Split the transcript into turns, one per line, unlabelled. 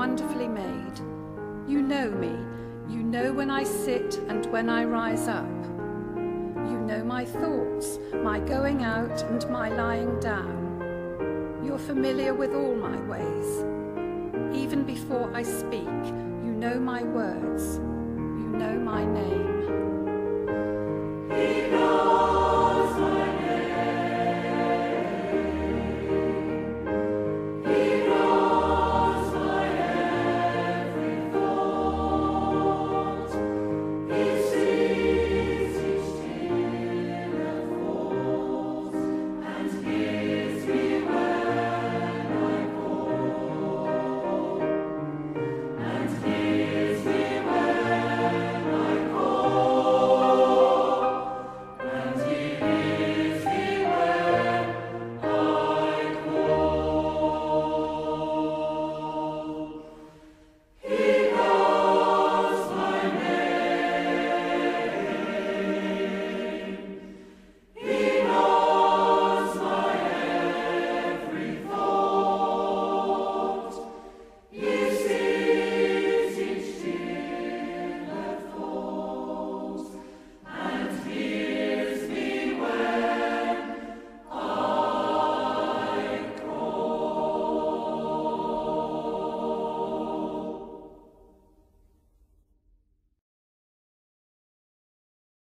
wonderfully made. You know me. You know when I sit and when I rise up. You know my thoughts, my going out and my lying down. You're familiar with all my ways. Even before I speak, you know my words. You know my name.